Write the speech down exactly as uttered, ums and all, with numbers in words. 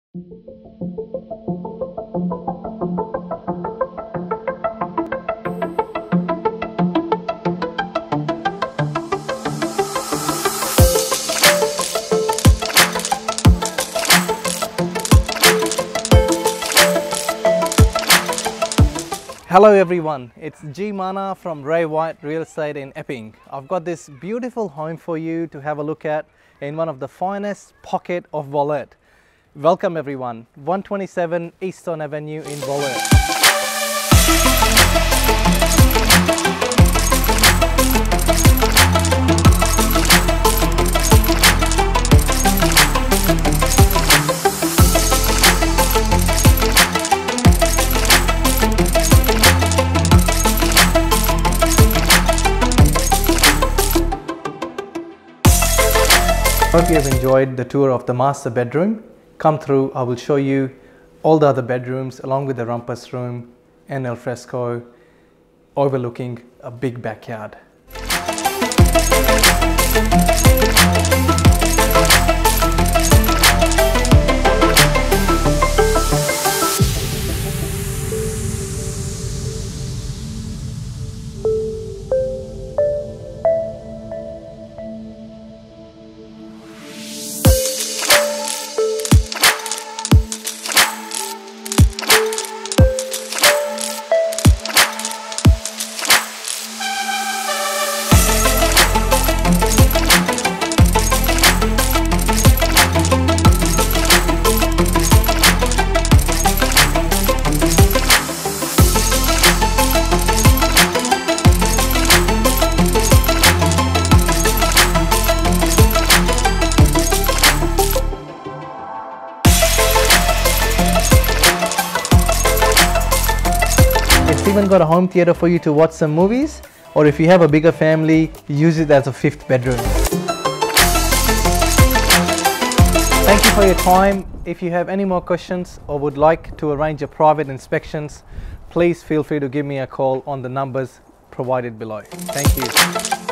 Hello everyone, it's G Mana from Ray White Real Estate in Epping. I've got this beautiful home for you to have a look at in one of the finest pocket of Wollert. Welcome everyone, one twenty-seven Easton Avenue in Wollert. Hope you have enjoyed the tour of the master bedroom. Come through, I will show you all the other bedrooms along with the rumpus room and al fresco overlooking a big backyard. It's even got a home theater for you to watch some movies, or if you have a bigger family, use it as a fifth bedroom. Thank you for your time. If you have any more questions or would like to arrange a private inspections, please feel free to give me a call on the numbers provided below. Thank you.